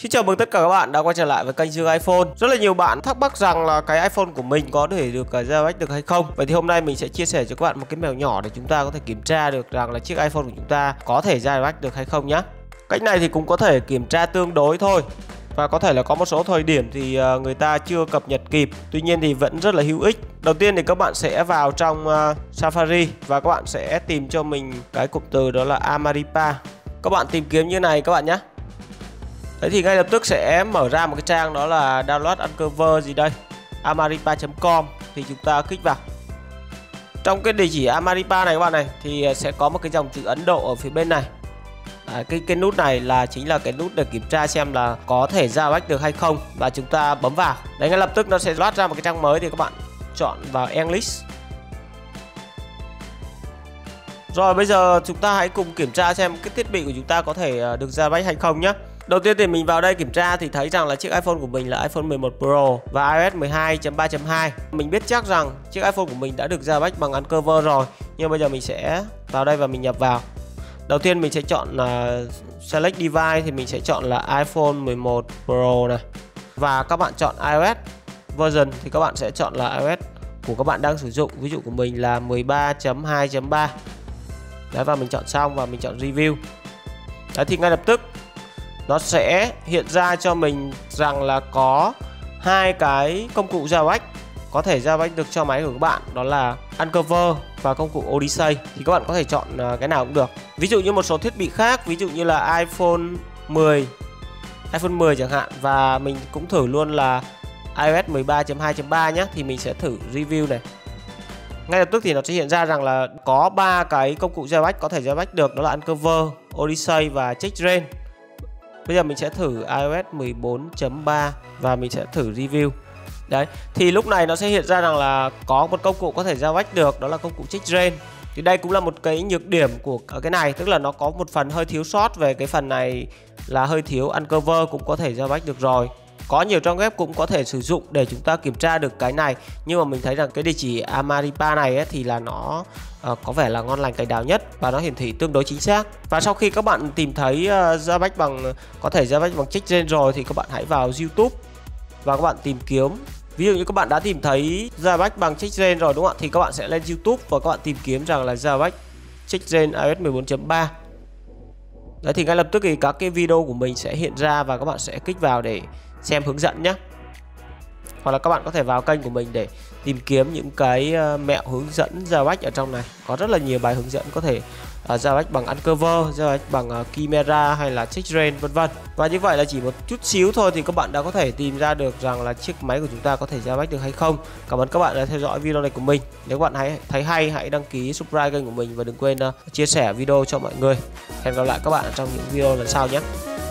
Xin chào mừng tất cả các bạn đã quay trở lại với kênh Dương iPhone. Rất là nhiều bạn thắc mắc rằng là cái iPhone của mình có thể được jailbreak được hay không. Vậy thì hôm nay mình sẽ chia sẻ cho các bạn một cái mẹo nhỏ để chúng ta có thể kiểm tra được rằng là chiếc iPhone của chúng ta có thể jailbreak được hay không nhé. Cách này thì cũng có thể kiểm tra tương đối thôi. Và có thể là có một số thời điểm thì người ta chưa cập nhật kịp. Tuy nhiên thì vẫn rất là hữu ích. Đầu tiên thì các bạn sẽ vào trong Safari và các bạn sẽ tìm cho mình cái cụm từ đó là Amaripa. Các bạn tìm kiếm như này các bạn nhé. Đấy thì ngay lập tức sẽ mở ra một cái trang đó là download uncover gì đây, amaripa.com, thì chúng ta kích vào. Trong cái địa chỉ Amaripa này các bạn này thì sẽ có một cái dòng chữ Ấn Độ ở phía bên này. Cái nút này là chính là cái nút để kiểm tra xem là có thể jailbreak được hay không, và chúng ta bấm vào. Đấy, ngay lập tức nó sẽ load ra một cái trang mới thì các bạn chọn vào English. Rồi bây giờ chúng ta hãy cùng kiểm tra xem cái thiết bị của chúng ta có thể được jailbreak hay không nhé. Đầu tiên thì mình vào đây kiểm tra thì thấy rằng là chiếc iPhone của mình là iPhone 11 Pro và iOS 12.3.2. Mình biết chắc rằng chiếc iPhone của mình đã được jailbreak bằng uncover rồi. Nhưng bây giờ mình sẽ vào đây và mình nhập vào. Đầu tiên mình sẽ chọn Select Device, thì mình sẽ chọn là iPhone 11 Pro này. Và các bạn chọn iOS version thì các bạn sẽ chọn là iOS của các bạn đang sử dụng. Ví dụ của mình là 13.2.3. Đấy, và mình chọn xong và mình chọn Review. Đấy thì ngay lập tức nó sẽ hiện ra cho mình rằng là có hai cái công cụ jailbreak có thể jailbreak được cho máy của các bạn, đó là Uncover và công cụ Odyssey. Thì các bạn có thể chọn cái nào cũng được. Ví dụ như một số thiết bị khác, ví dụ như là iPhone 10 chẳng hạn, và mình cũng thử luôn là iOS 13.2.3 nhé, thì mình sẽ thử Review này. Ngay lập tức thì nó sẽ hiện ra rằng là có 3 cái công cụ jailbreak có thể jailbreak được, đó là Uncover, Odyssey và Checkra. Bây giờ mình sẽ thử iOS 14.3 và mình sẽ thử Review. Đấy, thì lúc này nó sẽ hiện ra rằng là có một công cụ có thể jailbreak được, đó là công cụ Checkra. Thì đây cũng là một cái nhược điểm của cái này, tức là nó có một phần hơi thiếu sót về cái phần này, là hơi thiếu Uncover cũng có thể jailbreak được rồi. Có nhiều trang web cũng có thể sử dụng để chúng ta kiểm tra được cái này, nhưng mà mình thấy rằng cái địa chỉ Amaripa này ấy, thì là nó có vẻ là ngon lành cành đào nhất và nó hiển thị tương đối chính xác. Và sau khi các bạn tìm thấy jailbreak bằng có thể jailbreak bằng Checkra rồi thì các bạn hãy vào YouTube và các bạn tìm kiếm. Ví dụ như các bạn đã tìm thấy jailbreak bằng Checkra rồi đúng không ạ, thì các bạn sẽ lên YouTube và các bạn tìm kiếm rằng là jailbreak Checkra iOS 14.3. Đấy thì ngay lập tức thì các cái video của mình sẽ hiện ra và các bạn sẽ kích vào để xem hướng dẫn nhé. Hoặc là các bạn có thể vào kênh của mình để tìm kiếm những cái mẹo hướng dẫn jailbreak ở trong này. Có rất là nhiều bài hướng dẫn có thể jailbreak bằng Uncover, jailbreak bằng Chimera hay là Checkra vân vân. Và như vậy là chỉ một chút xíu thôi thì các bạn đã có thể tìm ra được rằng là chiếc máy của chúng ta có thể jailbreak được hay không. Cảm ơn các bạn đã theo dõi video này của mình. Nếu các bạn thấy hay, hãy đăng ký subscribe kênh của mình và đừng quên chia sẻ video cho mọi người. Hẹn gặp lại các bạn trong những video lần sau nhé.